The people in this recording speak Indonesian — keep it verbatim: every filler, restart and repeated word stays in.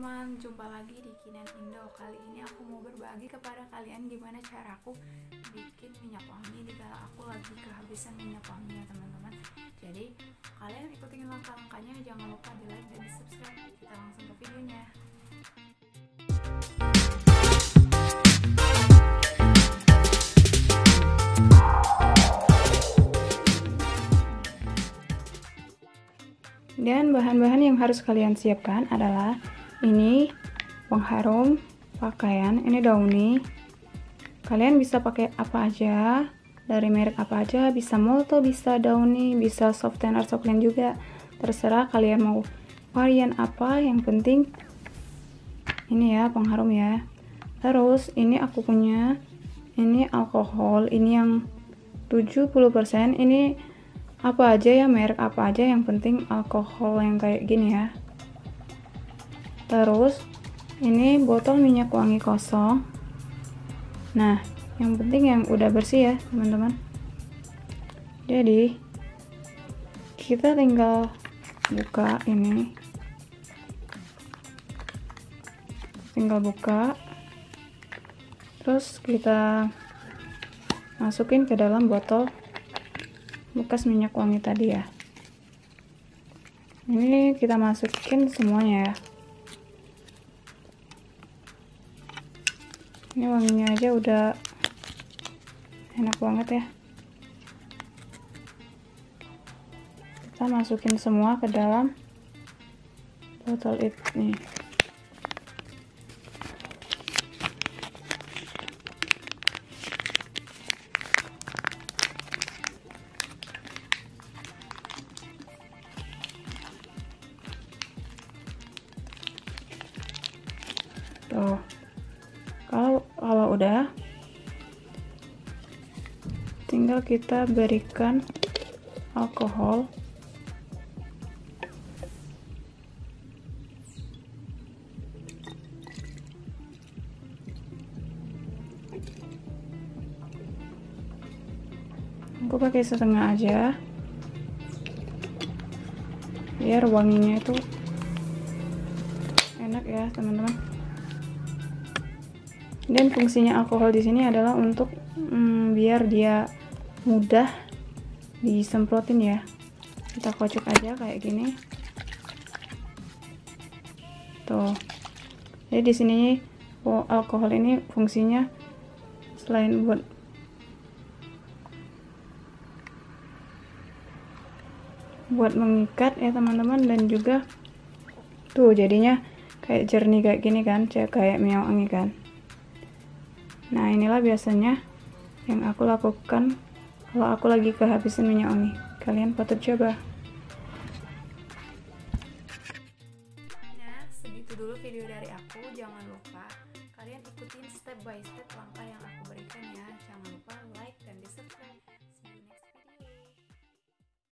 teman-teman, jumpa lagi di Kinan Indo. Kali ini aku mau berbagi kepada kalian gimana cara aku bikin minyak wangi dikala aku lagi kehabisan minyak wangi ya teman-teman. Jadi kalian ikutin langkah-langkahnya, jangan lupa di like dan di subscribe. Kita langsung ke videonya. Dan bahan-bahan yang harus kalian siapkan adalah ini pengharum pakaian, ini Downy. Kalian bisa pakai apa aja, dari merek apa aja, bisa Molto, bisa Downy, bisa Softener Softline juga, terserah kalian mau varian apa. Yang penting ini ya pengharum ya. Terus ini aku punya ini alkohol, ini yang tujuh puluh persen. Ini apa aja ya, merek apa aja, yang penting alkohol yang kayak gini ya. Terus ini botol minyak wangi kosong. Nah, yang penting yang udah bersih ya teman-teman. Jadi kita tinggal buka ini, tinggal buka, terus kita masukin ke dalam botol bekas minyak wangi tadi ya. Ini kita masukin semuanya ya. Ini wanginya aja udah enak banget ya. Kita masukin semua ke dalam botol ini. Tuh, kalau kalau udah, tinggal kita berikan alkohol. Aku pakai setengah aja, biar wanginya itu enak ya teman-teman. Dan fungsinya alkohol di sini adalah untuk hmm, biar dia mudah disemprotin ya. Kita kocok aja kayak gini. Tuh. Jadi di sini oh, alkohol ini fungsinya selain buat buat mengikat ya teman-teman, dan juga tuh jadinya kayak jernih kayak gini kan, kayak minyak wangi kan. Nah, inilah biasanya yang aku lakukan kalau aku lagi kehabisan minyak wangi. Kalian patut coba. Nah, segitu dulu video dari aku. Jangan lupa kalian ikutin step by step langkah yang aku